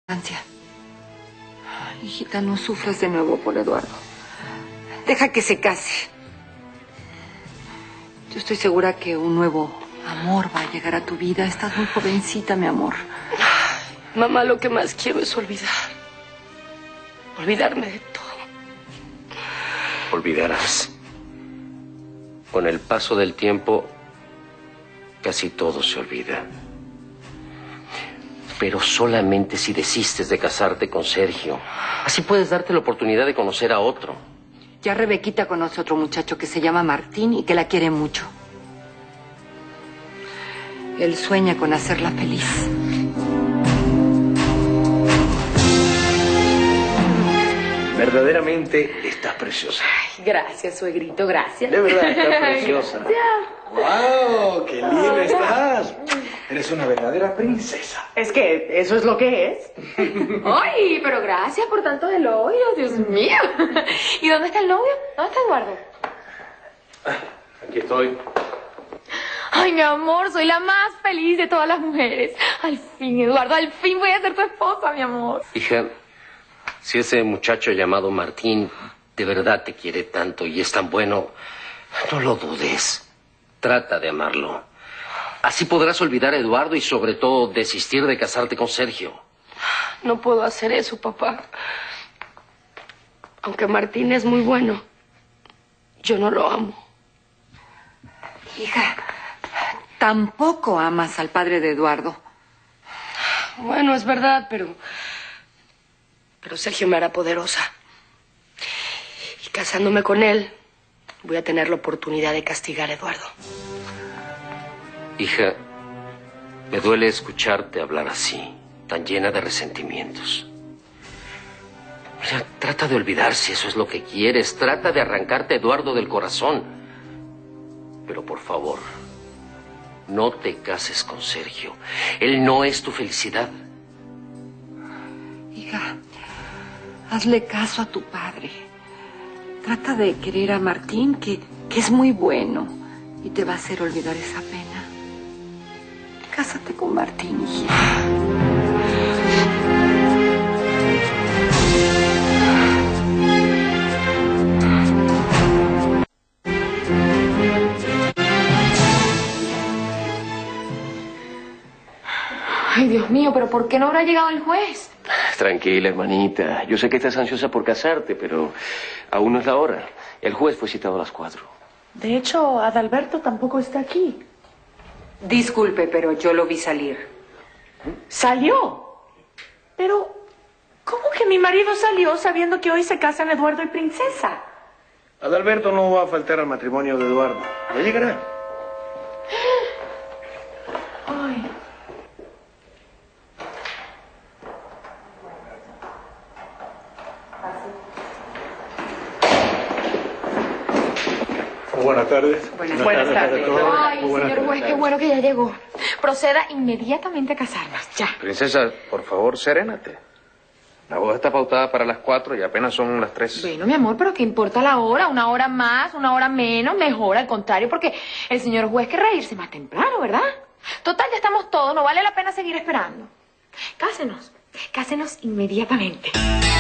Francia. Hijita, no sufras de nuevo por Eduardo. Deja que se case. Yo estoy segura que un nuevo amor va a llegar a tu vida. Estás muy jovencita, mi amor. Mamá, lo que más quiero es olvidar. Olvidarme de todo. Olvidarás. Con el paso del tiempo, casi todo se olvida. Pero solamente si desistes de casarte con Sergio. Así puedes darte la oportunidad de conocer a otro. Ya Rebequita conoce a otro muchacho que se llama Martín y que la quiere mucho. Él sueña con hacerla feliz. Verdaderamente estás preciosa. Ay, gracias, suegrito, gracias. De verdad, estás preciosa. ¡Wow! ¡Qué linda estás! Eres una verdadera princesa. Es que eso es lo que es. Ay, pero gracias por tanto elogio, Dios mío. ¿Y dónde está el novio? ¿Dónde está Eduardo? Aquí estoy. Ay, mi amor, soy la más feliz de todas las mujeres. Al fin, Eduardo, al fin voy a ser tu esposa, mi amor. Hija, si ese muchacho llamado Martín de verdad te quiere tanto y es tan bueno, no lo dudes. Trata de amarlo. Así podrás olvidar a Eduardo y sobre todo desistir de casarte con Sergio. No puedo hacer eso, papá. Aunque Martín es muy bueno, yo no lo amo. Hija, tampoco amas al padre de Eduardo. Bueno, es verdad, pero Sergio me hará poderosa. Y casándome con él, voy a tener la oportunidad de castigar a Eduardo. Hija, me duele escucharte hablar así, tan llena de resentimientos. Mira, trata de olvidar si eso es lo que quieres. Trata de arrancarte a Eduardo del corazón. Pero por favor, no te cases con Sergio. Él no es tu felicidad. Hija, hazle caso a tu padre. Trata de querer a Martín, que es muy bueno, y te va a hacer olvidar esa pena. Cásate con Martín, hijita. Ay, Dios mío, pero ¿por qué no habrá llegado el juez? Tranquila, hermanita. Yo sé que estás ansiosa por casarte, pero aún no es la hora. El juez fue citado a las 4. De hecho, Adalberto tampoco está aquí. Disculpe, pero yo lo vi salir. ¿Salió? Pero, ¿cómo que mi marido salió sabiendo que hoy se casan Eduardo y Princesa? Adalberto no va a faltar al matrimonio de Eduardo. Ya llegará. Ay. Buenas tardes. Buenas tardes. a todos. Ay, Muy buenas señor juez, tardes. qué bueno que ya llegó. Proceda inmediatamente a casarnos, ya. Princesa, por favor, serénate. La boda está pautada para las 4 y apenas son las 3. Bueno, mi amor, pero ¿qué importa la hora? Una hora más, una hora menos, mejor, al contrario, porque el señor juez querrá irse más temprano, ¿verdad? Total, ya estamos todos, no vale la pena seguir esperando. Cásenos, cásenos inmediatamente.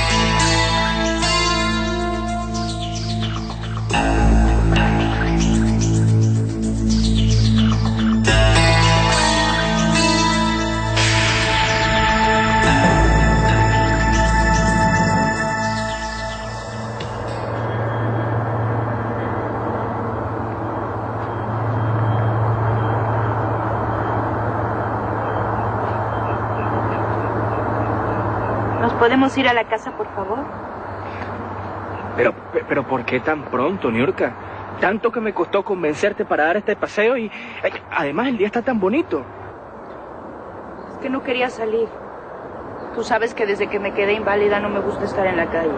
¿Nos podemos ir a la casa, por favor? Pero ¿por qué tan pronto, Niurka? Tanto que me costó convencerte para dar este paseo y además el día está tan bonito. Es que no quería salir. Tú sabes que desde que me quedé inválida no me gusta estar en la calle.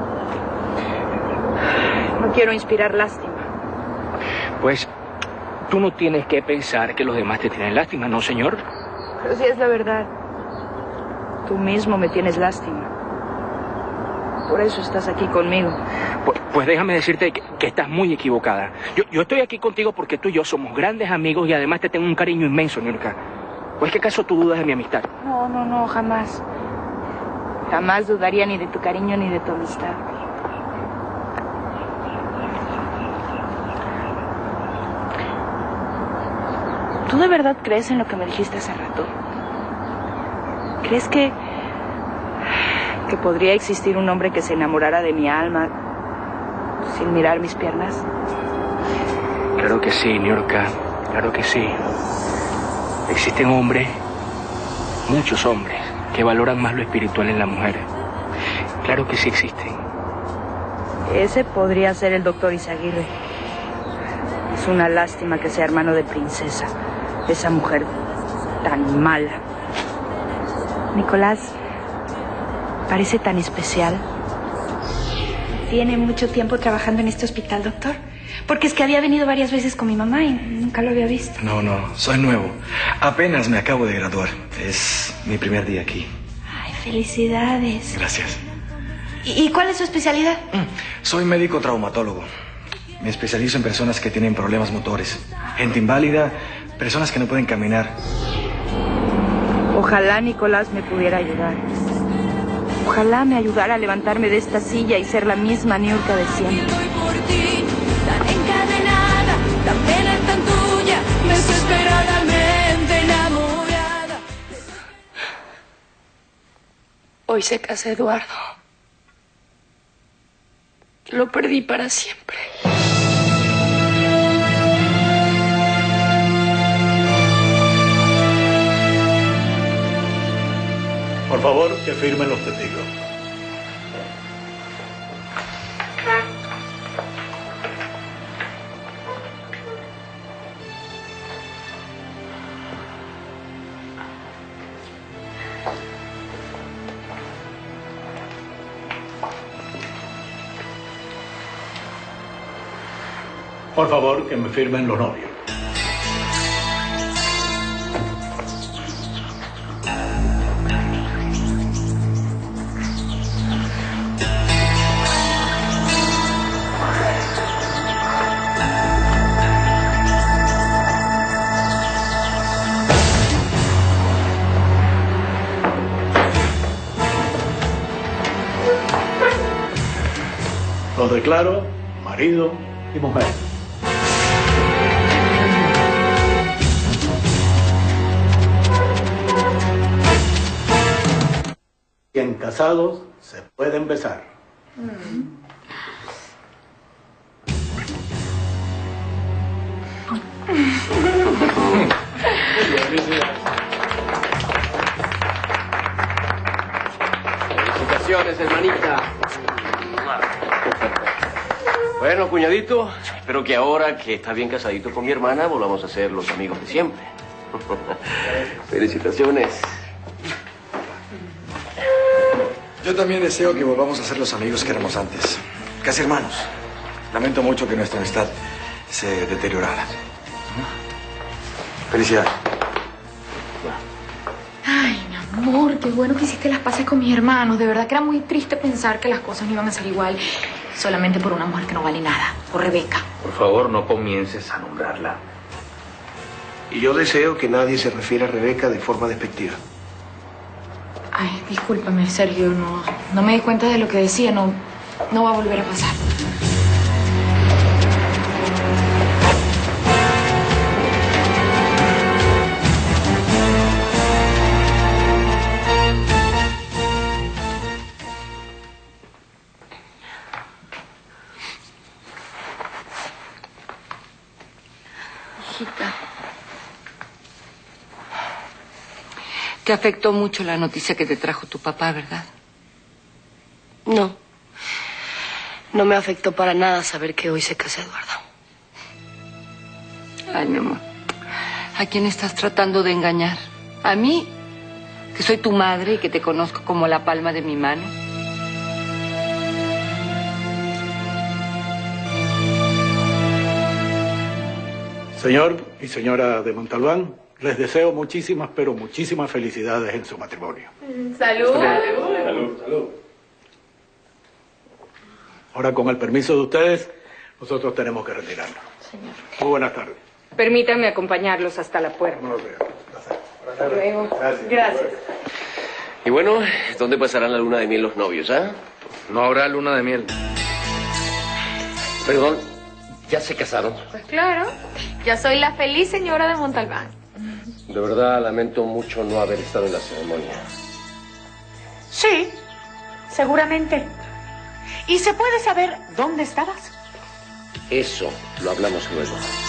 No quiero inspirar lástima. Pues tú no tienes que pensar que los demás te tienen lástima, ¿no, señor? Pero sí es la verdad. Tú mismo me tienes lástima. Por eso estás aquí conmigo. Pues déjame decirte que estás muy equivocada. Yo estoy aquí contigo porque tú y yo somos grandes amigos y además te tengo un cariño inmenso, Niurka. ¿O es que acaso tú dudas de mi amistad? No, jamás. Jamás dudaría ni de tu cariño ni de tu amistad. ¿Tú de verdad crees en lo que me dijiste hace rato? ¿Crees que podría existir un hombre que se enamorara de mi alma sin mirar mis piernas? Claro que sí, Niurka. Claro que sí. Existen hombres, muchos hombres, que valoran más lo espiritual en la mujer. Claro que sí existen. Ese podría ser el doctor Izaguirre. Es una lástima que sea hermano de Princesa, esa mujer tan mala. Nicolás parece tan especial. ¿Tiene mucho tiempo trabajando en este hospital, doctor? Porque es que había venido varias veces con mi mamá y nunca lo había visto. No, soy nuevo. Apenas me acabo de graduar. Es mi primer día aquí. Ay, felicidades. Gracias. ¿Y cuál es su especialidad? Soy médico traumatólogo. Me especializo en personas que tienen problemas motores. Gente inválida, personas que no pueden caminar. Ojalá Nicolás me pudiera ayudar. Ojalá me ayudara a levantarme de esta silla y ser la misma Niurka de siempre. Tan encadenada, tan pena tan tuya, desesperadamente enamorada. Hoy se casa Eduardo. Lo perdí para siempre. Por favor, que firmen los testigos. Por favor, que me firmen los novios. Los declaro marido y mujer. Bien casados se pueden besar. Felicitaciones, hermanita. Bueno, cuñadito, espero que ahora que estás bien casadito con mi hermana volvamos a ser los amigos de siempre. Felicitaciones. Yo también deseo que volvamos a ser los amigos que éramos antes. Casi hermanos. Lamento mucho que nuestra amistad se deteriorara. Felicidades. Ay, mi amor, qué bueno que hiciste las paces con mis hermanos. De verdad que era muy triste pensar que las cosas no iban a ser igual solamente por una mujer que no vale nada, por Rebeca. Por favor, no comiences a nombrarla. Y yo deseo que nadie se refiera a Rebeca de forma despectiva. Ay, discúlpame, Sergio, no me di cuenta de lo que decía, no va a volver a pasar. Hijita, te afectó mucho la noticia que te trajo tu papá, ¿verdad? No. No me afectó para nada saber que hoy se casa Eduardo. Ay, mi amor, ¿a quién estás tratando de engañar? ¿A mí? Que soy tu madre y que te conozco como la palma de mi mano. Señor y señora de Montalbán, les deseo muchísimas, pero muchísimas felicidades en su matrimonio. ¡Salud! Salud, salud. Ahora, con el permiso de ustedes, nosotros tenemos que retirarnos. Señor. Muy buenas tardes. Permítanme acompañarlos hasta la puerta. No lo veo. Placer. Hasta luego. Gracias. Gracias. Y bueno, ¿dónde pasarán la luna de miel los novios, ah? No habrá luna de miel. Perdón, ¿ya se casaron? Pues claro, ya soy la feliz señora de Montalbán. De verdad, lamento mucho no haber estado en la ceremonia. Sí, seguramente. ¿Y se puede saber dónde estabas? Eso lo hablamos luego.